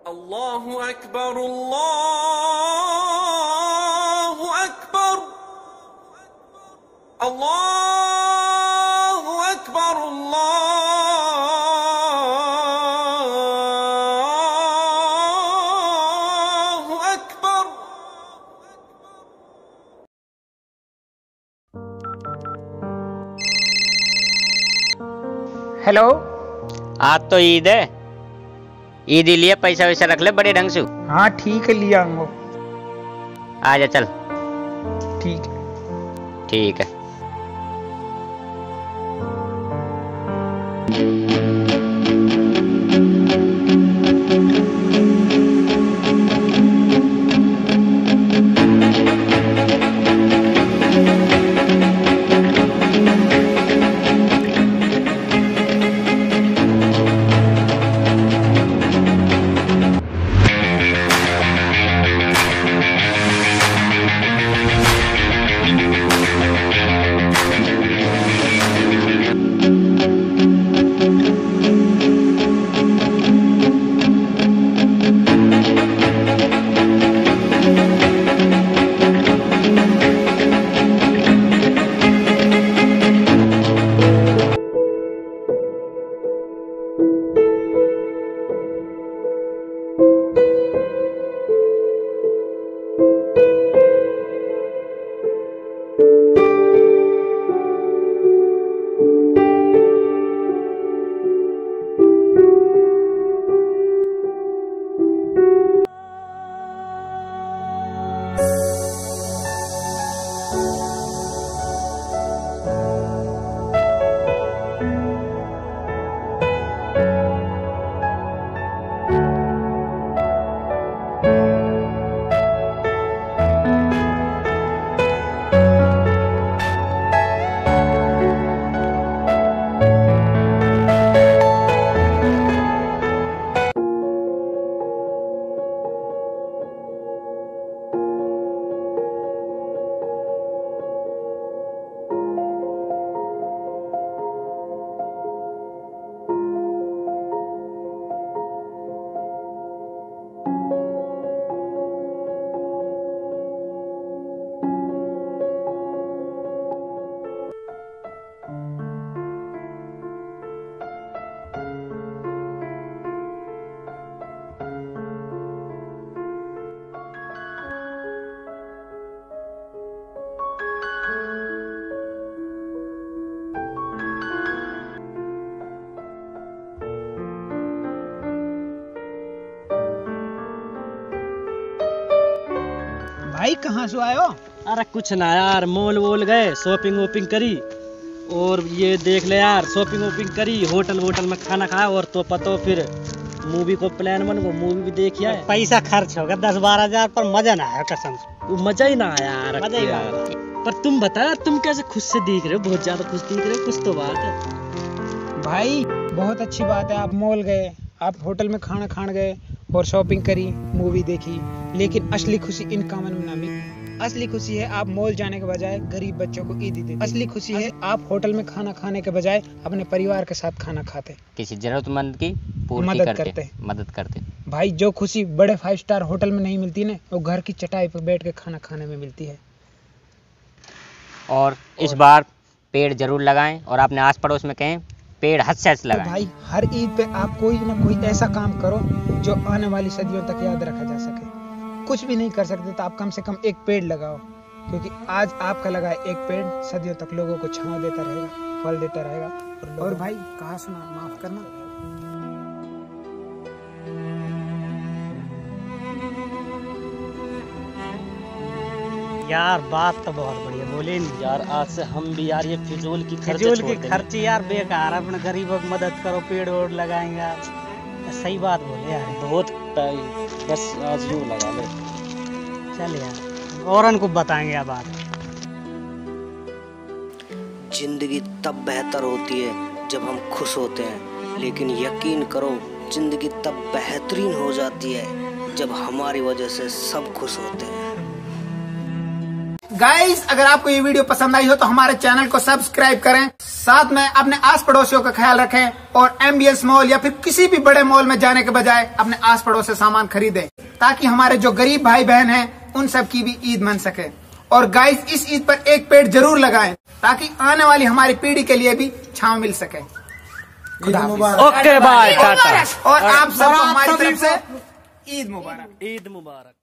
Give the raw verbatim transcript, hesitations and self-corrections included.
अल्लाहु अकबर अल्लाहु अकबर अल्लाहु अकबर अल्लाहु अकबर। हेलो, आज तो ईद है, ईद लिए पैसा वैसा रख ले बड़े ढंग से। हाँ ठीक है, लिया आऊंगा। आजा चल। ठीक है ठीक है। भाई, कहाँ से आए हो? अरे कुछ ना यार, मॉल वॉल गए, शॉपिंग वॉपिंग करी और ये देख ले यार, शॉपिंग वॉपिंग करी, होटल वोटल में खाना खाया और तो पतो फिर मूवी को प्लान बन गया, मूवी भी देखी है। पैसा खर्च हो गया दस बारह हजार पर मजा ना आया कसम से। वो मजा ही ना आया यार, मजा ही ना आया। पर तुम बता, तुम कैसे खुश से दिख रहे हो, बहुत ज्यादा खुश दिख रहे हो, कुछ तो बात है। भाई बहुत अच्छी बात है, आप मॉल गए, आप होटल में खाना खाने गए और शॉपिंग करी, मूवी देखी, लेकिन असली खुशी इन कामन में ना मिली। असली खुशी है आप मॉल जाने के बजाय गरीब बच्चों को ईद देते। असली खुशी है आप होटल में खाना खाने के बजाय अपने परिवार के साथ खाना खाते, किसी जरूरतमंद की पूर्ति मदद करते, करते मदद करते। भाई जो खुशी बड़े फाइव स्टार होटल में नहीं मिलती ना, वो घर की चटाई पर बैठ के खाना खाने में मिलती है। और इस बार पेड़ जरूर लगाएं और अपने आस पड़ोस में कहें पेड़ हद से हद तो लगाएं। भाई हर ईद पे आप कोई ना कोई ऐसा काम करो जो आने वाली सदियों तक याद रखा जा सके। कुछ भी नहीं कर सकते तो आप कम से कम एक पेड़ लगाओ, क्योंकि आज आपका लगाए एक पेड़ सदियों तक लोगों को छांव देता रहेगा, फल देता रहेगा। और, और भाई कहा सुना, माफ करना। यार बात तो बहुत बढ़िया बोले यार आज से हम भी यार ये फिजूल की फिजूल की खर्ची यार बेकार, अपने गरीबों की मदद करो, पेड़ वोड़ लगाएंगे। सही बात बोले यार, बहुत टाइम, बस आज यूं लगा ले। चल यार, और उनको बताएंगे अब बात। जिंदगी तब बेहतर होती है जब हम खुश होते हैं, लेकिन यकीन करो जिंदगी तब बेहतरीन हो जाती है जब हमारी वजह से सब खुश होते हैं। गाइस अगर आपको ये वीडियो पसंद आई हो तो हमारे चैनल को सब्सक्राइब करें, साथ में अपने आस पड़ोसियों का ख्याल रखें और एमबीएस मॉल या फिर किसी भी बड़े मॉल में जाने के बजाय अपने आस पड़ोस से सामान खरीदें, ताकि हमारे जो गरीब भाई बहन हैं उन सब की भी ईद मन सके। और गाइस इस ईद पर एक पेड़ जरूर लगाएं, ताकि आने वाली हमारी पीढ़ी के लिए भी छांव मिल सके। Okay bye tata. और आप सबको हमारी तरफ से ईद मुबारक। ईद मुबारक।